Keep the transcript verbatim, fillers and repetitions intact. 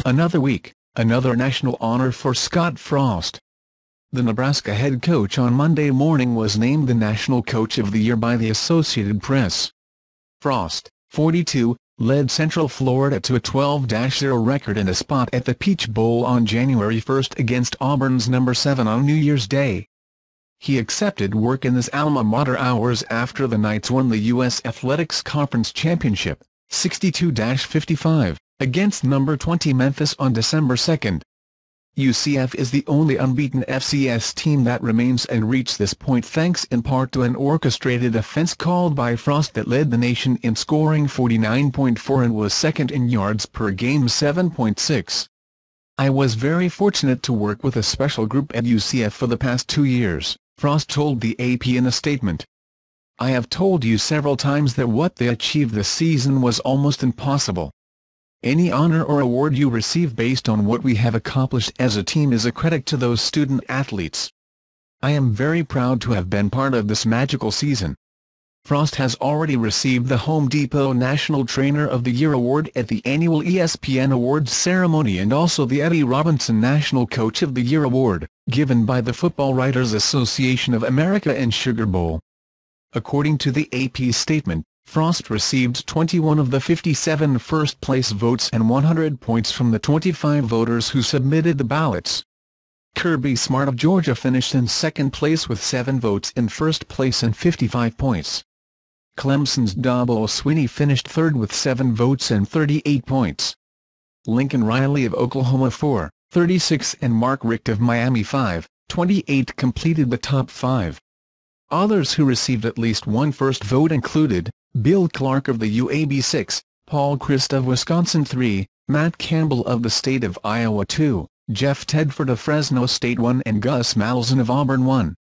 Another week, another national honor for Scott Frost. The Nebraska head coach on Monday morning was named the National Coach of the Year by the Associated Press. Frost, forty-two, led Central Florida to a twelve to zero record and a spot at the Peach Bowl on January first against Auburn's number seven on New Year's Day. He accepted work in his alma mater hours after the Knights won the U S Athletics Conference Championship, sixty-two to fifty-five, against number twenty Memphis on December second. U C F is the only unbeaten F C S team that remains and reached this point thanks in part to an orchestrated offense called by Frost that led the nation in scoring forty-nine point four and was second in yards per game seven point six. "I was very fortunate to work with a special group at U C F for the past two years, Frost told the A P in a statement. "I have told you several times that what they achieved this season was almost impossible. Any honor or award you receive based on what we have accomplished as a team is a credit to those student-athletes. I am very proud to have been part of this magical season." Frost has already received the Home Depot National Trainer of the Year award at the annual E S P N Awards ceremony and also the Eddie Robinson National Coach of the Year award, given by the Football Writers Association of America and Sugar Bowl. According to the A P statement, Frost received twenty-one of the fifty-seven first-place votes and one hundred points from the twenty-five voters who submitted the ballots. Kirby Smart of Georgia finished in second place with seven votes in first place and fifty-five points. Clemson's Dabo Swinney finished third with seven votes and thirty-eight points. Lincoln Riley of Oklahoma four, thirty-six and Mark Richt of Miami five, twenty-eight completed the top five. Others who received at least one first vote included Bill Clark of the U A B six, Paul Christ of Wisconsin three, Matt Campbell of the state of Iowa two, Jeff Tedford of Fresno State one and Gus Malzahn of Auburn one.